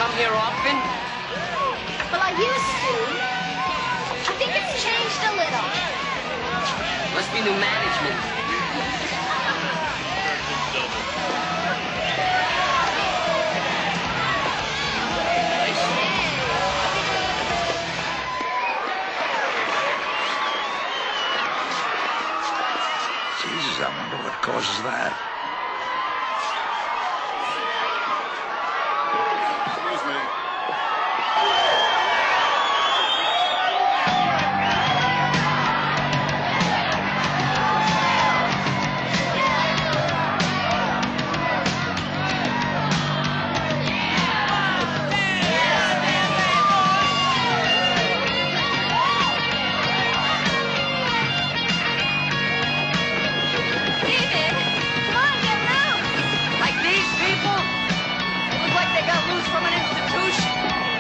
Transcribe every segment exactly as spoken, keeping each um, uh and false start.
come here often? Well, I used to. I think it's changed a little. Must be new management. Jesus, I wonder what causes that. Excuse me. From an institution.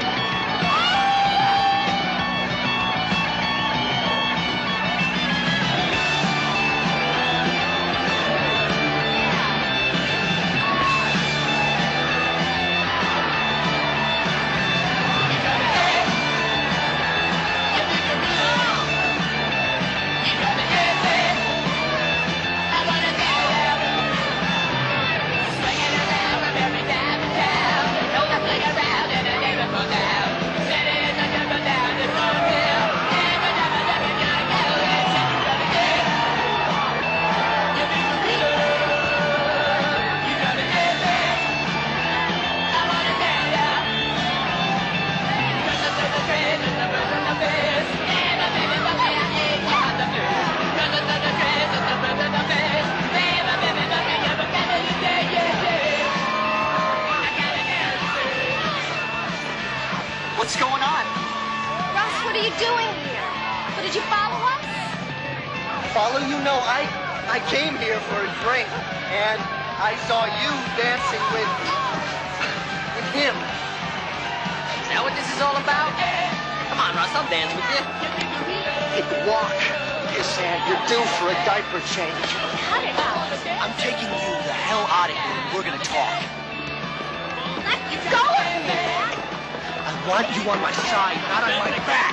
What's going on? Russ, what are you doing here? So did you follow us? Follow you? No, I I came here for a drink, and I saw you dancing with with him. Is that what this is all about? Come on, Russ, I'll dance with you. Hey, walk, pissant. You're due for a diaper change. Cut it out. I'm taking you the hell out of here. We're gonna talk. Let go of me. I want you on my side, not on my back.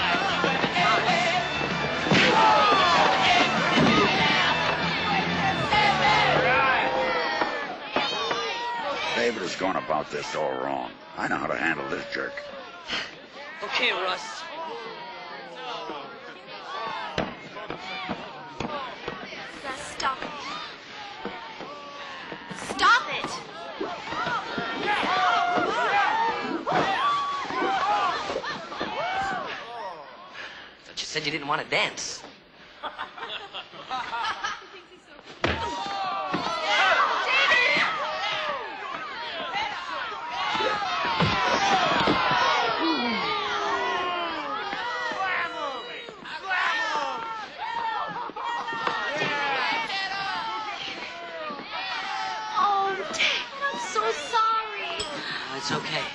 David has gone about this all wrong. I know how to handle this jerk. Okay, Russ. Russ, stop it. Stop it. Thought you said you didn't want to dance. Oh, Dad, I'm so sorry. Oh, it's okay.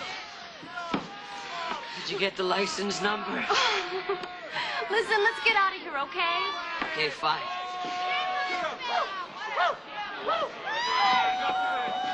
Did you get the license number? Listen, let's get out of here, okay? Okay, fine. Woo! Woo!